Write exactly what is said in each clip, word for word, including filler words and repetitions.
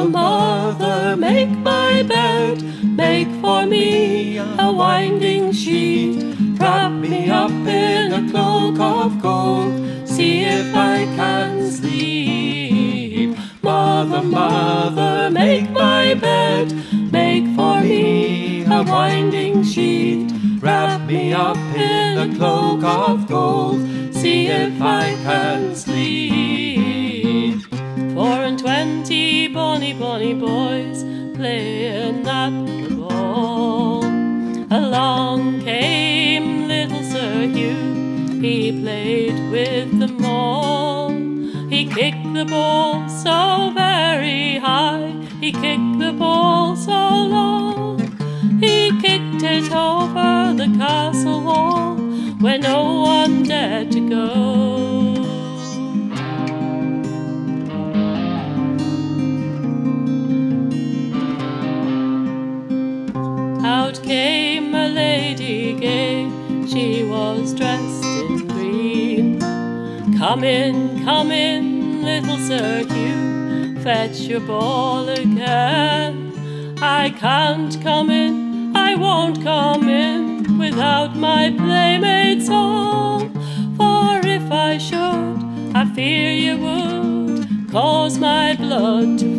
Mother, mother, make my bed, make for me a winding sheet, wrap me up in a cloak of gold, see if I can sleep. Mother, mother, make my bed, make for me a winding sheet, wrap me up in a cloak of gold, see if I can sleep. Four and twenty bonny, bonny boys playing at the ball. Along came little Sir Hugh, he played with them all. He kicked the ball so very high, he kicked the ball so low, he kicked it over the castle wall where no one dared to go. Out came a lady gay, she was dressed in green. Come in, come in, little Sir Hugh, fetch your ball again. I can't come in, I won't come in, without my playmates all. For if I should, I fear you would cause my blood to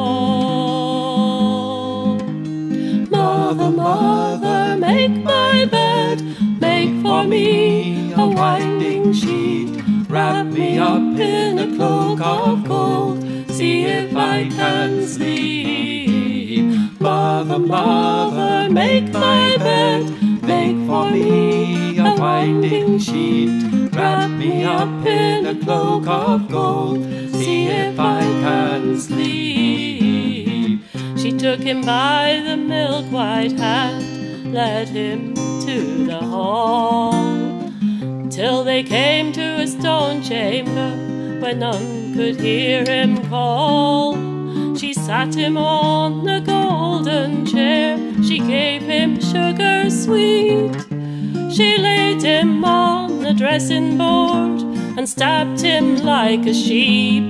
fall. Mother, mother, make my bed, make for me a winding sheet, wrap me up in a cloak of gold, see if I can sleep. Mother, mother, make my bed, make for me a winding sheet, wrap me up in a cloak of gold, see if I can sleep. She took him by the milk-white hand, led him to the hall, till they came to a stone chamber where none could hear him call. She sat him on a golden chair, she gave him sugar sweet, she laid him on the dressing board and stabbed him like a sheep.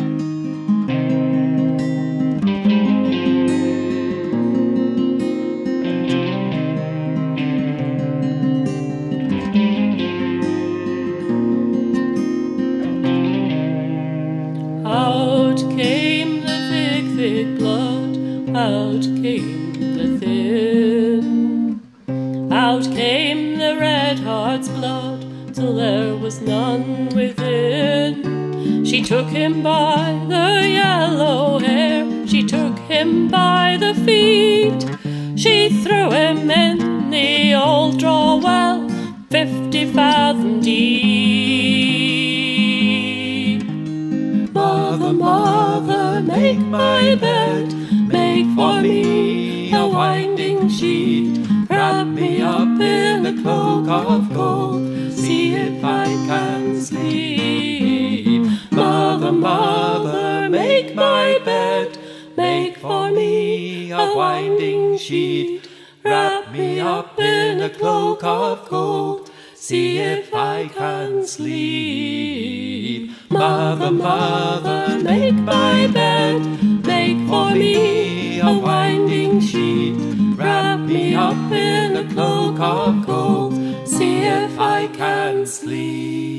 Out came the thick, thick blood, out came the thin, out came the red heart's blood, till there was none within. She took him by the yellow hair, she took him by the feet, she threw him in the old draw well, fifty fathom deep. Mother, mother, make my bed, make for me a winding sheet, wrap me up in a cloak of gold, see if I can sleep. Mother, mother, make my bed, make for me a winding sheet, wrap me up in a cloak of gold, see if I can sleep. Mother, mother, make my bed, make for me a winding sheet, wrap me up in a cloak of gold, see if I can sleep.